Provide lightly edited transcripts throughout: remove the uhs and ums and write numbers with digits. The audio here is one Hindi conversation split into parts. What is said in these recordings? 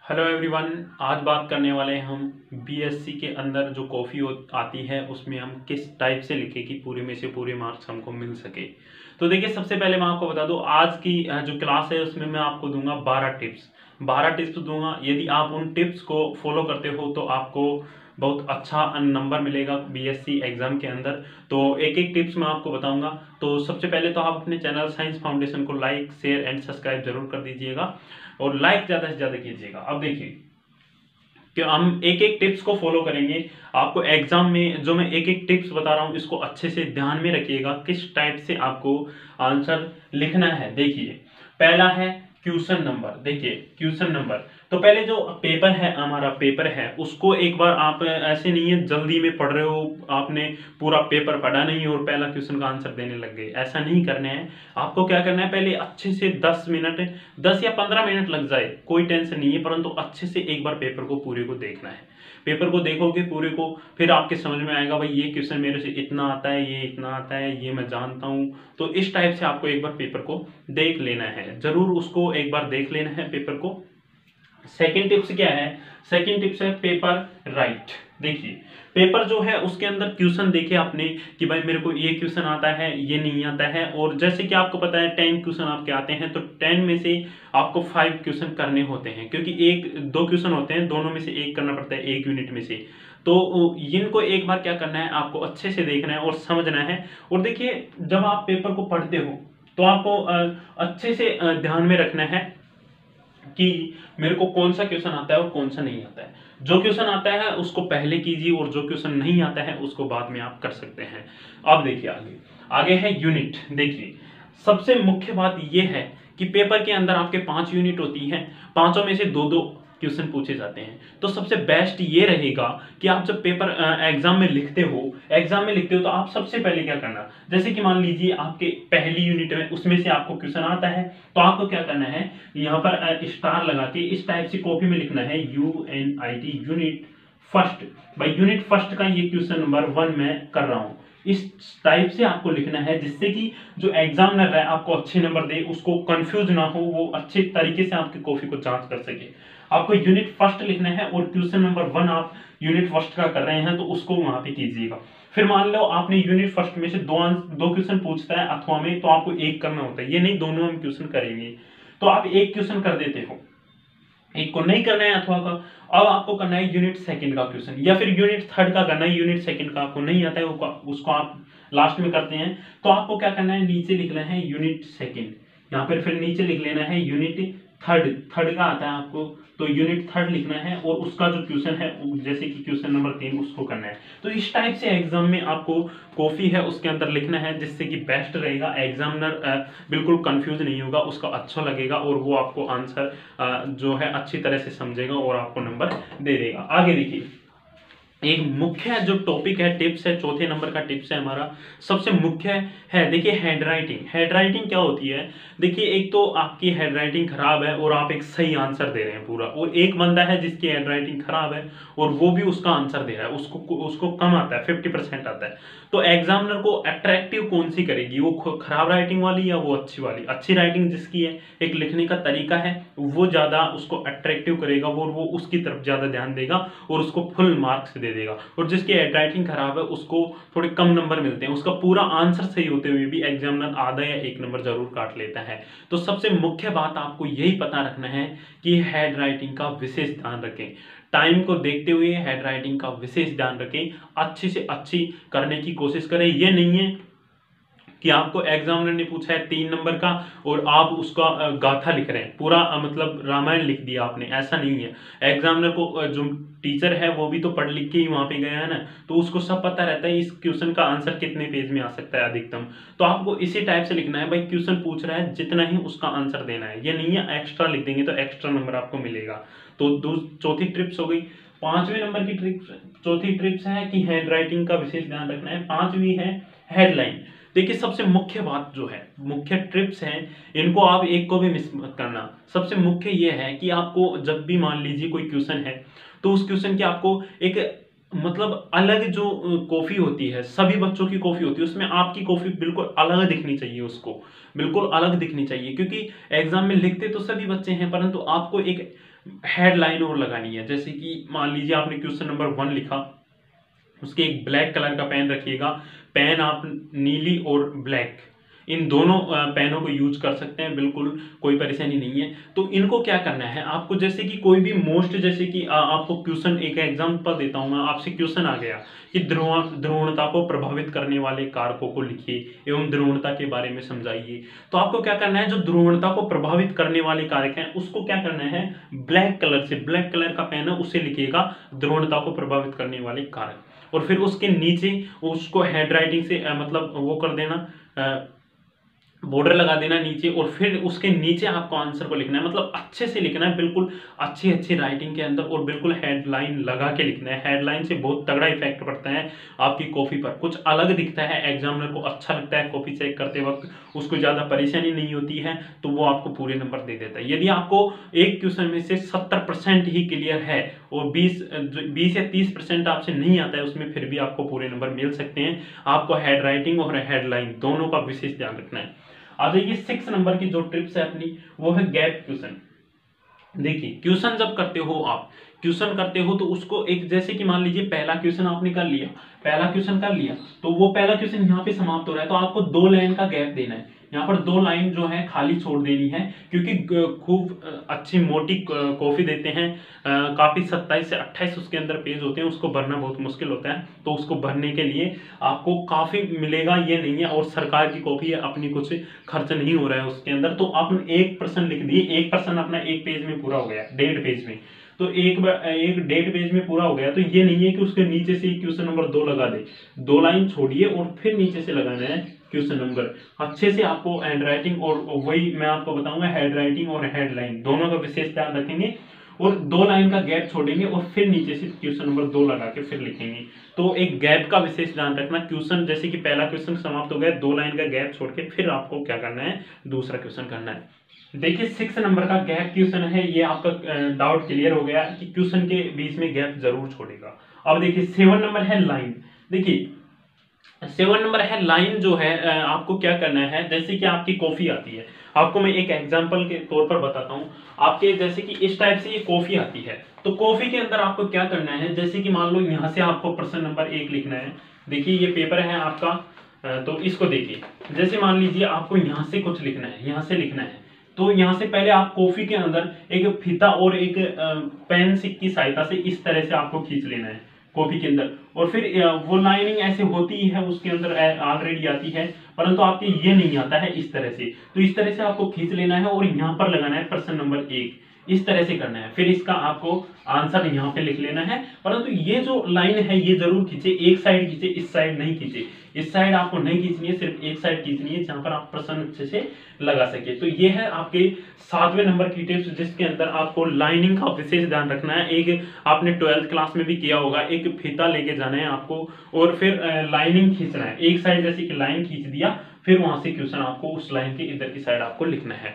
Hello everyone. आज बात करने वाले हैं हम बीएससी के अंदर जो कॉफ़ी आती है उसमें हम किस टाइप से लिखें कि पूरे में से पूरे मार्क्स हमको मिल सके। तो देखिए, सबसे पहले मैं आपको बता दूं, आज की जो क्लास है उसमें मैं आपको दूंगा 12 टिप्स दूंगा। यदि आप उन टिप्स को फॉलो करते हो तो आपको बहुत अच्छा नंबर मिलेगा बीएससी एग्जाम के अंदर। तो एक एक टिप्स मैं आपको बताऊंगा। तो सबसे पहले तो आप अपने चैनल साइंस फाउंडेशन को लाइक शेयर एंड सब्सक्राइब जरूर कर दीजिएगा और लाइक ज़्यादा से ज़्यादा कीजिएगा। अब देखिए कि हम एक एक टिप्स को फॉलो करेंगे। आपको एग्जाम में जो मैं एक एक टिप्स बता रहा हूँ इसको अच्छे से ध्यान में रखिएगा, किस टाइप से आपको आंसर लिखना है। देखिए, पहला है क्वेश्चन नंबर। देखिए क्वेश्चन नंबर, तो पहले जो पेपर है, हमारा पेपर है, उसको एक बार आप ऐसे नहीं है जल्दी में पढ़ रहे हो, आपने पूरा पेपर पढ़ा नहीं और पहला क्वेश्चन का आंसर देने लग गए, ऐसा नहीं करना है। आपको क्या करना है, पहले अच्छे से 10 मिनट 10 या 15 मिनट लग जाए कोई टेंशन नहीं है, परंतु अच्छे से एक बार पेपर को पूरे को देखना है। पेपर को देखोगे पूरे को, फिर आपके समझ में आएगा भाई ये क्वेश्चन मेरे से इतना आता है, ये इतना आता है, ये मैं जानता हूँ। तो इस टाइप से आपको एक बार पेपर को देख लेना है, जरूर उसको एक बार देख लेना है पेपर को। सेकंड टिप्स क्या है? सेकंड टिप्स है पेपर राइट। देखिए, पेपर जो है उसके अंदर क्वेश्चन देखे आपने कि भाई मेरे को ये क्वेश्चन आता है, ये नहीं आता है, और जैसे कि आपको पता है 10 क्वेश्चन आपके आते हैं, तो 10 में से आपको 5 क्वेश्चन करने होते हैं, क्योंकि एक दो क्वेश्चन होते हैं, दोनों में से एक करना पड़ता है एक यूनिट में से। तो इनको एक बार क्या करना है, आपको अच्छे से देखना है और समझना है। और देखिए, जब आप पेपर को पढ़ते हो तो आपको अच्छे से ध्यान में रखना है कि मेरे को कौन सा क्वेश्चन आता है और कौन सा नहीं आता है। जो क्वेश्चन आता है उसको पहले कीजिए और जो क्वेश्चन नहीं आता है उसको बाद में आप कर सकते हैं। अब देखिए आगे आगे है यूनिट। देखिए, सबसे मुख्य बात यह है कि पेपर के अंदर आपके 5 यूनिट होती हैं, पांचों में से दो दो क्वेश्चन पूछे जाते हैं। तो सबसे बेस्ट ये रहेगा कि आप जब पेपर एग्जाम में लिखते हो तो आप सबसे पहले क्या करना, जैसे कि मान लीजिए आपके पहली यूनिट में उसमें से आपको क्वेश्चन आता है, तो आपको क्या करना है, यहाँ पर स्टार लगा के इस टाइप से कॉपी में लिखना है UNIT यूनिट फर्स्ट। भाई यूनिट फर्स्ट का ये क्वेश्चन नंबर 1 मैं कर रहा हूँ, इस टाइप से आपको लिखना है, जिससे कि जो एग्जामिनर है आपको अच्छे नंबर दे, उसको कंफ्यूज ना हो, वो अच्छे तरीके से आपकी कॉपी को जांच कर सके। आपको यूनिट फर्स्ट लिखना है और क्वेश्चन नंबर 1 आप यूनिट फर्स्ट का कर रहे हैं तो उसको वहां पे कीजिएगा। फिर मान लो आपने यूनिट फर्स्ट में से दो क्वेश्चन पूछता है अथवा में, तो आपको एक करना होता है, ये नहीं दोनों हम क्वेश्चन करेंगे। तो आप एक क्वेश्चन कर देते हो, एक को नहीं करना है अथवा का। अब आपको करना है यूनिट सेकंड का क्वेश्चन, या फिर यूनिट थर्ड का करना है, यूनिट सेकंड का आपको नहीं आता है उसको आप लास्ट में करते हैं। तो आपको क्या करना है, नीचे लिखना है यूनिट सेकंड, यहाँ पर फिर नीचे लिख लेना है यूनिट थर्ड का आता है आपको, तो यूनिट थर्ड लिखना है और उसका जो क्वेश्चन है जैसे कि क्वेश्चन नंबर 3 उसको करना है। तो इस टाइप से एग्जाम में आपको कॉफी है उसके अंदर लिखना है, जिससे कि बेस्ट रहेगा, एग्जामिनर बिल्कुल कंफ्यूज नहीं होगा, उसका अच्छा लगेगा और वो आपको आंसर जो है अच्छी तरह से समझेगा और आपको नंबर दे देगा। आगे देखिए, एक मुख्य जो टॉपिक है, टिप्स है, चौथे नंबर का टिप्स है हमारा, सबसे मुख्य है। देखिए हैंड राइटिंग क्या होती है। देखिए, एक तो आपकी हैंड राइटिंग खराब है और आप एक सही आंसर दे रहे हैं पूरा, और एक बंदा है जिसकी हैंड राइटिंग खराब है और वो भी उसका आंसर दे रहा है, उसको कम आता है, 50% आता है। तो एग्जामिनर को अट्रैक्टिव कौन सी करेगी, वो खराब राइटिंग वाली या वो अच्छी वाली? अच्छी राइटिंग जिसकी है, एक लिखने का तरीका है, वो ज्यादा उसको अट्रैक्टिव करेगा और वो उसकी तरफ ज्यादा ध्यान देगा और उसको फुल मार्क्स दे देगा। और जिसकी हैंडराइटिंग खराब है उसको थोड़े कम नंबर मिलते हैं, उसका पूरा आंसर सही होते हुए भी एग्जामिनर आधा या 1 नंबर जरूर काट लेता है। तो सबसे मुख्य बात आपको यही पता रखना है कि हैंडराइटिंग का विशेष ध्यान रखें, टाइम को देखते हुए हैंडराइटिंग का विशेष ध्यान रखें, अच्छी से अच्छी करने की कोशिश करें। ये नहीं है कि आपको एग्जामिनर ने पूछा है 3 नंबर का और आप उसका गाथा लिख रहे हैं, पूरा मतलब रामायण लिख दिया आपने, ऐसा नहीं है। एग्जामिनर को जो टीचर है वो भी तो पढ़ लिख के ही वहां पे गया है ना, तो उसको सब पता रहता है इस क्वेश्चन का आंसर कितने पेज में आ सकता है अधिकतम। तो आपको इसी टाइप से लिखना है, भाई क्वेश्चन पूछ रहा है जितना ही उसका आंसर देना है, ये नहीं है एक्स्ट्रा लिख देंगे तो एक्स्ट्रा नंबर आपको मिलेगा। तो चौथी ट्रिप्स हो गई। पांचवें नंबर की ट्रिप्स, चौथी ट्रिप्स है कि हैंड राइटिंग का विशेष ध्यान रखना है। पांचवी है हेडलाइन। देखिए, सबसे मुख्य बात जो है, मुख्य ट्रिप्स हैं, इनको आप एक को भी मिस मत करना। सबसे मुख्य ये है कि आपको जब भी मान लीजिए कोई क्वेश्चन है, तो उस क्वेश्चन की आपको एक मतलब अलग जो कॉफी होती है, सभी बच्चों की कॉफी होती है, उसमें आपकी कॉफी बिल्कुल अलग दिखनी चाहिए, उसको बिल्कुल अलग दिखनी चाहिए, क्योंकि एग्जाम में लिखते तो सभी बच्चे हैं, परंतु आपको एक हेडलाइन और लगानी है। जैसे कि मान लीजिए आपने क्वेश्चन नंबर 1 लिखा, उसके एक ब्लैक कलर का पेन रखिएगा। पेन आप नीली और ब्लैक इन दोनों पेनों को यूज कर सकते हैं, बिल्कुल कोई परेशानी नहीं है। तो इनको क्या करना है आपको, जैसे कि कोई भी मोस्ट, जैसे कि आपको क्वेश्चन, एक एग्जांपल देता हूं मैं, आपसे क्वेश्चन आ गया कि ध्रुवणता को प्रभावित करने वाले कारकों को लिखिए एवं ध्रुवणता के बारे में समझाइए। तो आपको क्या करना है, जो ध्रुवणता को प्रभावित करने वाले कारक हैं उसको क्या करना है, ब्लैक कलर से, ब्लैक कलर का पेन है उससे लिखिएगा ध्रुवणता को प्रभावित करने वाले कारक। और फिर उसके नीचे उसको हैंड राइटिंग से मतलब वो कर देना, बॉर्डर लगा देना नीचे, और फिर उसके नीचे आपको आंसर को लिखना है, मतलब अच्छे से लिखना है, बिल्कुल अच्छी अच्छी राइटिंग के अंदर, और बिल्कुल हेडलाइन लगा के लिखना है। हेडलाइन से बहुत तगड़ा इफेक्ट पड़ता है आपकी कॉपी पर, कुछ अलग दिखता है, एग्जामिनर को अच्छा लगता है, कॉपी चेक करते वक्त उसको ज़्यादा परेशानी नहीं होती है, तो वो आपको पूरे नंबर दे देता है। यदि आपको एक क्वेश्चन में से 70% ही क्लियर है और 20 या 30% आपसे नहीं आता है उसमें, फिर भी आपको पूरे नंबर मिल सकते हैं। आपको हेड राइटिंग और हेडलाइन दोनों का विशेष ध्यान रखना है। आ जाइए 6 नंबर की जो टिप्स है अपनी, वो है गैप क्वेश्चन। देखिए क्वेश्चन जब करते हो आप, क्वेश्चन करते हो तो उसको एक, जैसे कि मान लीजिए पहला क्वेश्चन आपने कर लिया, पहला क्वेश्चन कर लिया, तो वो पहला क्वेश्चन यहाँ पे समाप्त हो रहा है, तो आपको 2 लाइन का गैप देना है। यहाँ पर 2 लाइन जो है खाली छोड़ देनी है, क्योंकि खूब अच्छी मोटी कॉफी देते हैं, काफी 27 से 28 उसके अंदर पेज होते हैं, उसको भरना बहुत मुश्किल होता है। तो उसको भरने के लिए आपको काफी मिलेगा ये नहीं है, और सरकार की कॉपी है, अपनी कुछ खर्च नहीं हो रहा है उसके अंदर। तो आपने 1% लिख दिए, 1% अपना एक पेज में पूरा हो गया, 1.5 पेज में, तो एक 1.5 पेज में पूरा हो गया। तो ये नहीं है कि उसके नीचे से क्वेश्चन नंबर 2 लगा दे, 2 लाइन छोड़िए और फिर नीचे से लगाना है क्वेश्चन नंबर। अच्छे से आपको हैंड राइटिंग, और वही मैं आपको बताऊंगा, हैंड राइटिंग और हेडलाइन दोनों का विशेष ध्यान रखेंगे, और 2 लाइन का गैप छोड़ेंगे और फिर नीचे से क्वेश्चन नंबर 2 लगा के फिर लिखेंगे। तो एक गैप का विशेष ध्यान रखना। क्वेश्चन जैसे कि पहला क्वेश्चन समाप्त हो गया, 2 लाइन का गैप छोड़ के फिर आपको क्या करना है, दूसरा क्वेश्चन करना है। देखिए 6 नंबर का गैप क्वेश्चन है, ये आपका डाउट क्लियर हो गया कि क्वेश्चन के बीच में गैप जरूर छोड़ेगा। अब देखिए 7 नंबर है लाइन। देखिए 7 नंबर है लाइन, जो है आपको क्या करना है, जैसे कि आपकी कॉफी आती है, आपको मैं एक एग्जांपल के तौर पर बताता हूं। आपके जैसे कि इस टाइप से ये कॉफी आती है, तो कॉफी के अंदर आपको क्या करना है, जैसे कि मान लो यहां से आपको प्रश्न नंबर 1 लिखना है। देखिए ये पेपर है आपका, तो इसको देखिए, जैसे मान लीजिए आपको यहां से कुछ लिखना है, यहां से लिखना है, तो यहां से पहले आप कॉफी के अंदर एक फीता और एक पेन की सहायता से इस तरह से आपको खींच लेना है कॉपी के अंदर, और फिर वो लाइनिंग ऐसे होती है उसके अंदर ऑलरेडी आती है, परंतु आपके ये नहीं आता है इस तरह से। तो इस तरह से आपको खींच लेना है और यहाँ पर लगाना है प्रश्न नंबर 1, इस तरह से करना है। फिर इसका आपको आंसर यहाँ पे लिख लेना है, परंतु ये जो लाइन है ये जरूर खींचे, एक साइड खींचे, इस साइड नहीं खींचे। इस साइड आपको नहीं खींचनी है, सिर्फ एक साइड खींचनी है जहां पर आप प्रश्न अच्छे से लगा सके। तो ये है आपके 7वें नंबर की टिप्स, जिसके अंदर आपको लाइनिंग का विशेष ध्यान रखना है। एक आपने 12th क्लास में भी किया होगा, एक फीता लेके जाना है आपको और फिर लाइनिंग खींचना है, एक साइड जैसे कि लाइन खींच दिया, फिर वहां से क्वेश्चन आपको उस लाइन के इधर की साइड आपको लिखना है।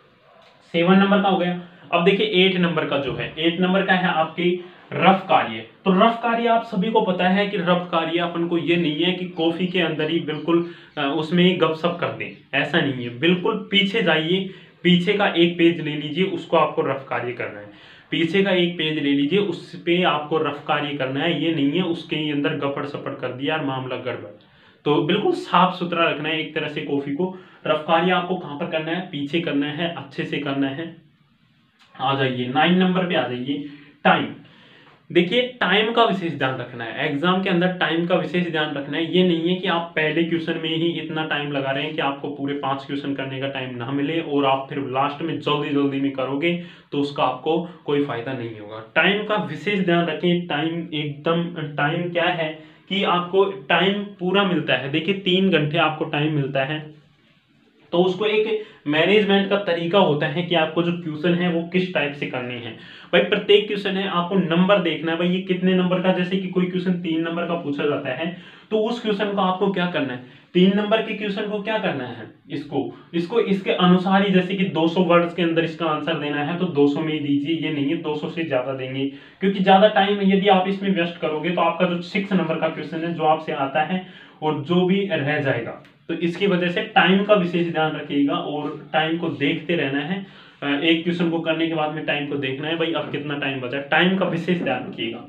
7 नंबर का हो गया। अब देखिए 8 नंबर का जो है, 8 नंबर का है आपकी रफ कार्य। तो रफ कार्य आप सभी को पता है कि रफ कार्य अपन को ये नहीं है कि कॉफी के अंदर ही बिल्कुल उसमें ही गपशप कर दें, ऐसा नहीं है। बिल्कुल पीछे जाइए, पीछे का एक पेज ले लीजिए, उसको आपको रफ कार्य करना है। पीछे का एक पेज ले लीजिए, उस पे आपको रफ कार्य करना है। ये नहीं है उसके अंदर गपड़ सपड़ कर दिया और मामला गड़बड़। तो बिल्कुल साफ सुथरा रखना है एक तरह से कॉफी को। रफ कार्य आपको कहां पर करना है, पीछे करना है, अच्छे से करना है। आ जाइए 9 नंबर पे आ जाइए, टाइम। देखिए टाइम का विशेष ध्यान रखना है, एग्जाम के अंदर टाइम का विशेष ध्यान रखना है। ये नहीं है कि आप पहले क्वेश्चन में ही इतना टाइम लगा रहे हैं कि आपको पूरे 5 क्वेश्चन करने का टाइम ना मिले और आप फिर लास्ट में जल्दी जल्दी में करोगे तो उसका आपको कोई फायदा नहीं होगा। टाइम का विशेष ध्यान रखें। टाइम एकदम, टाइम क्या है कि आपको टाइम पूरा मिलता है। देखिए 3 घंटे आपको टाइम मिलता है, तो उसको एक मैनेजमेंट का तरीका होता है कि आपको जो क्वेश्चन है वो किस टाइप से करने हैं। भाई प्रत्येक क्वेश्चन है, आपको नंबर देखना है, भाई ये कितने नंबर का, जैसे कि कोई क्वेश्चन 3 नंबर का पूछा जाता है तो उस क्वेश्चन को आपको क्या करना है, 3 नंबर के क्वेश्चन को क्या करना है, इसको इसको इसके अनुसार ही, जैसे कि 200 वर्ड्स के अंदर इसका आंसर देना है तो 200 में ही दीजिए, ये नहीं है 200 से ज्यादा देंगे, क्योंकि ज्यादा टाइम यदि आप इसमें वेस्ट करोगे तो आपका जो 6 नंबर का क्वेश्चन है जो आपसे आता है और जो भी रह जाएगा। तो इसकी वजह से टाइम का विशेष ध्यान रखिएगा और टाइम को देखते रहना है। एक क्वेश्चन को करने के बाद में टाइम को देखना है भाई अब कितना टाइम बचा, टाइम का विशेष ध्यान रखिएगा।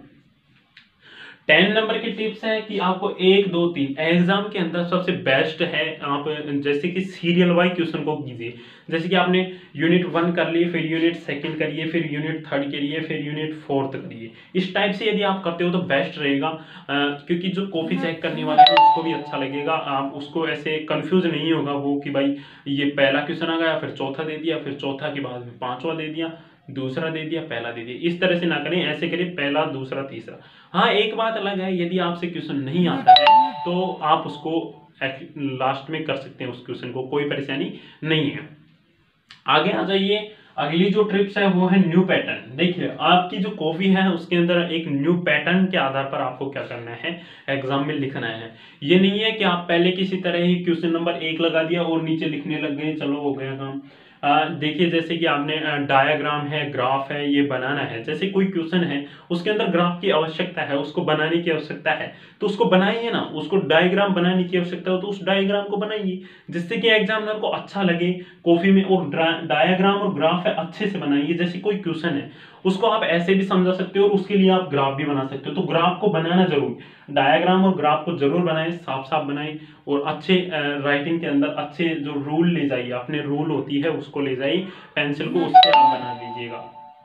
10 नंबर की टिप्स है कि आपको 1 2 3 एग्जाम के अंदर सबसे बेस्ट है आप जैसे कि सीरियल वाइज क्वेश्चन को कीजिए। जैसे कि आपने यूनिट 1 कर लिए, फिर यूनिट 2 करिए, फिर यूनिट 3 करिए, फिर यूनिट 4 करिए। इस टाइप से यदि आप करते हो तो बेस्ट रहेगा, क्योंकि जो कॉपी चेक करने वाला है उसको भी अच्छा लगेगा, आप उसको ऐसे कंफ्यूज नहीं होगा वो कि भाई ये पहला क्वेश्चन आ गया, फिर चौथा दे दिया, फिर चौथा के बाद में पांचवा दे दिया, दूसरा दे दिया, पहला दे दिया। इस तरह से ना करें, ऐसे करें पहला दूसरा तीसरा। हाँ एक बात अलग है, यदि आपसे क्वेश्चन नहीं आता है तो आप उसको लास्ट में कर सकते हैं, उस क्वेश्चन को कोई परेशानी नहीं है। आगे आ जाइए, अगली जो ट्रिप्स है वो है न्यू पैटर्न। देखिए आपकी जो कॉपी है उसके अंदर एक न्यू पैटर्न के आधार पर आपको क्या करना है, एग्जाम में लिखना है। ये नहीं है कि आप पहले किसी तरह ही क्वेश्चन नंबर 1 लगा दिया और नीचे लिखने लग गए, चलो हो गया काम। देखिए जैसे कि आपने डायग्राम है, ग्राफ है, ये बनाना है। जैसे कोई क्वेश्चन है उसके अंदर ग्राफ की आवश्यकता है, उसको बनाने की आवश्यकता है, तो उसको बनाइए ना। उसको डायग्राम बनाने की आवश्यकता हो तो उस डायग्राम को बनाइए, जिससे कि एग्जामिनर को अच्छा लगे कॉपी में। और डायग्राम और ग्राफ है अच्छे से बनाइए। जैसे कोई क्वेश्चन है उसको आप ऐसे भी समझा सकते हो और उसके लिए आप ग्राफ भी बना सकते हो, तो ग्राफ को बनाना जरूर, डायग्राम और ग्राफ को जरूर बनाएं, साफ साफ बनाएं। और अच्छे राइटिंग के अंदर अच्छे जो रूल ले जाइए, अपने रूल होती है उसको ले जाइए, पेंसिल को उससे आप बना लीजिएगा।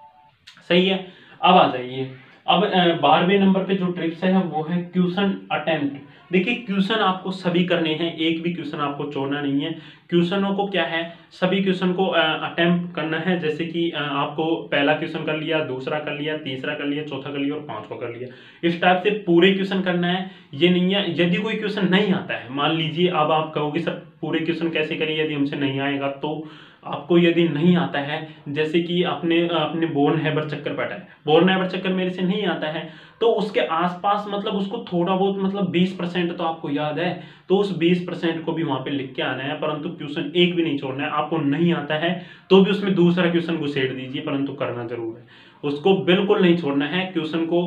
सही है। अब आ जाइए, अब 12वें नंबर पे जो ट्रिप्स है वो है क्वेश्चन अटेम्प्ट। देखिए क्वेश्चन आपको सभी करने हैं, एक भी क्वेश्चन आपको छोड़ना नहीं है। क्वेश्चनों को क्या है, सभी क्वेश्चन को अटेम्प्ट करना है। जैसे कि आपको पहला क्वेश्चन कर लिया, दूसरा कर लिया, तीसरा कर लिया, चौथा कर लिया और पांचवा कर लिया। इस टाइप से पूरे क्वेश्चन करना है। ये नहीं है यदि कोई क्वेश्चन नहीं आता है, मान लीजिए अब आप कहोगे सर पूरे क्वेश्चन कैसे करिए यदि हमसे नहीं आएगा, तो आपको यदि नहीं आता है, जैसे कि अपने अपने बोर्न हैबर चक्कर पटा है, बोर्न हैबर चक्कर मेरे से नहीं आता है, तो उसके आसपास मतलब उसको थोड़ा बहुत मतलब 20% तो आपको याद है, तो उस 20% को भी वहां पे लिख के आना है। परंतु क्वेश्चन एक भी नहीं छोड़ना है। आपको नहीं आता है तो भी उसमें दूसरा क्वेश्चन घुसेड़ दीजिए, परंतु करना जरूर है, उसको बिल्कुल नहीं छोड़ना है क्वेश्चन को।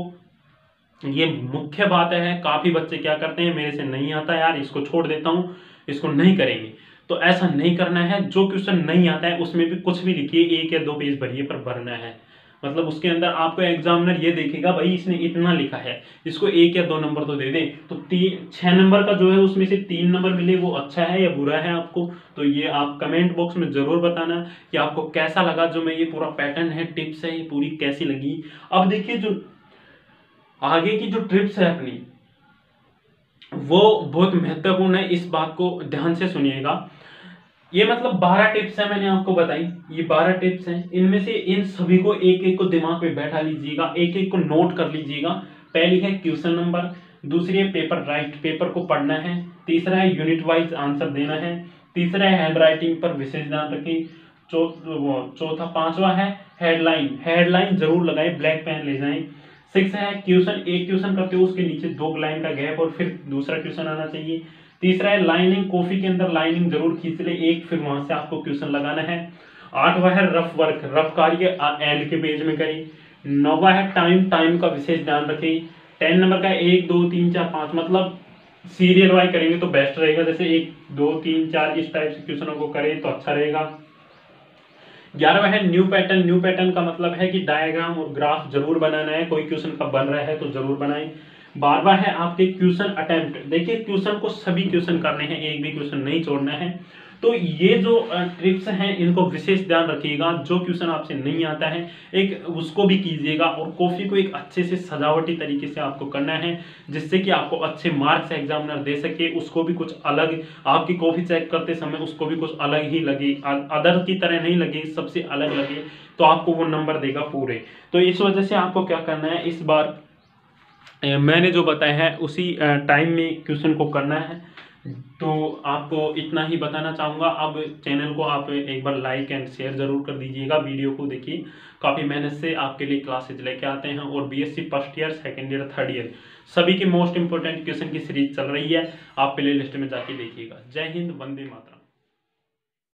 ये मुख्य बात है। काफी बच्चे क्या करते हैं, मेरे से नहीं आता यार इसको छोड़ देता हूं, इसको नहीं करेंगे, तो ऐसा नहीं करना है। जो क्वेश्चन नहीं आता है उसमें भी कुछ भी लिखिए, 1 या 2 पेज भरिए, पर भरना है। मतलब उसके अंदर आपको एग्जामिनर ये देखेगा भाई इसने इतना लिखा है, इसको 1 या 2 नंबर तो दे दे। तो 6 नंबर का जो है उसमें से 3 नंबर मिले, वो अच्छा है या बुरा है आपको। तो ये आप कमेंट बॉक्स में जरूर बताना कि आपको कैसा लगा, जो मैं ये पूरा पैटर्न है, टिप्स है, ये पूरी कैसी लगी। अब देखिए जो आगे की जो ट्रिप्स है अपनी, वो बहुत महत्वपूर्ण है, इस बात को ध्यान से सुनिएगा। ये मतलब 12 टिप्स है मैंने आपको बताई, ये 12 टिप्स हैं। इनमें से इन सभी को एक एक को दिमाग में बैठा लीजिएगा, एक एक को नोट कर लीजिएगा। पहली है क्वेश्चन नंबर, दूसरी है पेपर राइट, पेपर को पढ़ना है। तीसरा है यूनिट वाइज आंसर देना है। तीसरा है हैंड राइटिंग पर विशेष ध्यान रखें। चौथा 5वां है हेडलाइन, हेडलाइन जरूर लगाए, ब्लैक पेन ले जाएं। 6 है क्वेश्चन, एक क्वेश्चन करते हो उसके नीचे 2 लाइन का गैप और फिर दूसरा क्वेश्चन आना चाहिए। तीसरा है लाइनिंग, कॉफी के अंदर लाइनिंग जरूर खींच ले एक, फिर वहां से आपको क्वेश्चन लगाना है। 8वां है रफ वर्क, रफ कार्य एंड के पेज में करें। 9वां है टाइम, टाइम का विशेष ध्यान रखें। 10 नंबर का 1 2 3 4 5 मतलब सीरियल वाइज करेंगे तो बेस्ट रहेगा, जैसे 1 2 3 4 इस टाइप से क्वेश्चनों को करें तो अच्छा रहेगा। 11वां है न्यू पैटर्न, न्यू पैटर्न का मतलब है कि डायग्राम और ग्राफ जरूर बनाना है, कोई क्वेश्चन का बन रहा है तो जरूर बनाएं। 12वां है आपके क्वेश्चन अटेम्प्ट। देखिए क्वेश्चन को सभी क्वेश्चन करने हैं, एक भी क्वेश्चन नहीं छोड़ना है। तो ये जो ट्रिप्स हैं इनको विशेष ध्यान रखिएगा। जो क्वेश्चन आपसे नहीं आता है एक उसको भी कीजिएगा, और कॉफी को एक अच्छे से सजावटी तरीके से आपको करना है, जिससे कि आपको अच्छे मार्क्स एग्जामिनर दे सके। उसको भी कुछ अलग, आपकी कॉफी चेक करते समय उसको भी कुछ अलग ही लगे, अदर की तरह नहीं लगे, सबसे अलग लगे, तो आपको वो नंबर देगा पूरे। तो इस वजह से आपको क्या करना है, इस बार मैंने जो बताया है उसी टाइम में क्वेश्चन को करना है। तो आपको इतना ही बताना चाहूँगा। अब चैनल को आप एक बार लाइक एंड शेयर जरूर कर दीजिएगा, वीडियो को देखिए, काफ़ी मेहनत से आपके लिए क्लासेज लेके आते हैं। और BSc first year, second year, third year सभी के मोस्ट इंपोर्टेंट क्वेश्चन की सीरीज चल रही है, आप प्ले लिस्ट में जाके देखिएगा। जय हिंद, वंदे मातरम।